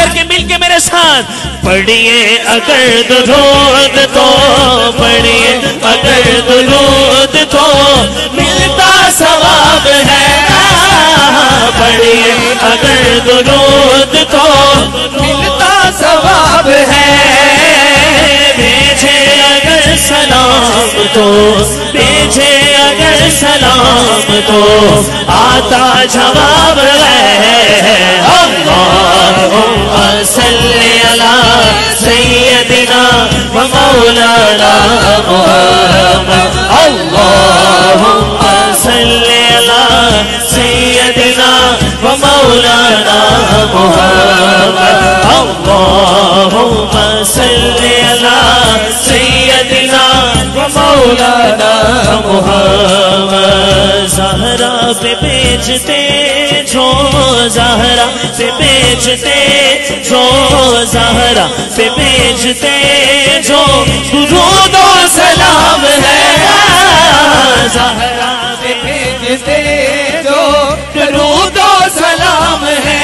کر کے مل کے میرے ساتھ پڑھیے اگر درود تو پڑھیے اگر درود تو ملتا ثواب ہے پڑھیے اگر درود تو ملتا ثواب ہے بھیجے اگر سلام تو بھیجے اگر سلام تو آتا جواب ہے اللہم صلی علی سیدنا و مولانا محمد اللہم صلی علی سیدنا و مولانا محمد اللہم صلی علی سیدنا و مولانا محمد زہرا پہ بیچتے جو زہرا پہ بیچتے جو زہرا پہ بیچتے جو درود و سلام ہے زہرا پہ بیچتے جو درود و سلام ہے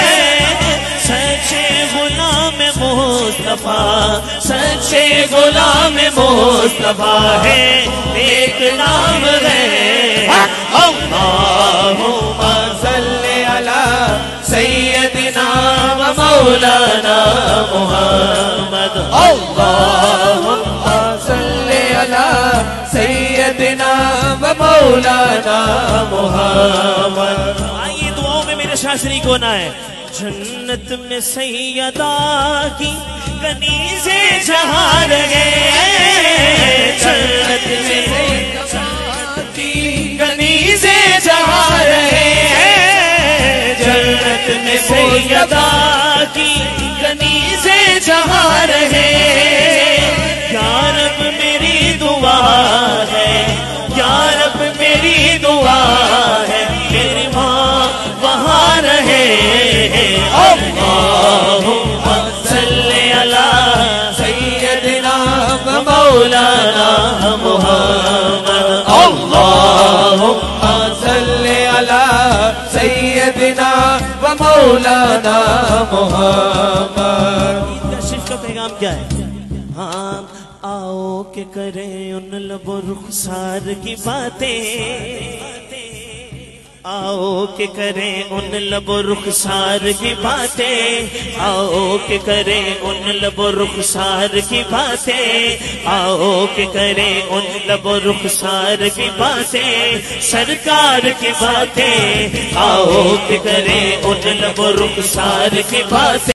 سچے غلام مصطفیٰ سچے غلام مصطفیٰ ہے ایک نام ہے اللہم صلی علی سیدنا و مولانا محمد اللہم صلی علی سیدنا و مولانا محمد آئیے دعاؤں میں میرے ساتھ شریک ہونا ہے جنت میں سیدہ کی کنیزے جہاں رہے جنت میں سیدہ کی کنیزے جہاں رہے جنت میں سیدہ کی کنیزے جہاں رہے یا رب میری دعا ہے یا رب میری دعا ہے میری ماں وہاں رہے اللہم صلی علی سیدنا و مولانا محمد اللہم صلی علی سیدنا و مولانا محمد شریف کا پیغام کیا ہے ہاں آؤ کہ کریں ان لب و رخسار کی باتیں آؤ کہ کریں ان لب و رخسار کی باتیں آؤ کہ کریں ان لب و رخسار کی باتیں آؤ کہ کریں ان لب و رخسار کی باتیں سرکار کی باتیں آؤ کہ کریں ان لب و رخسار کی باتیں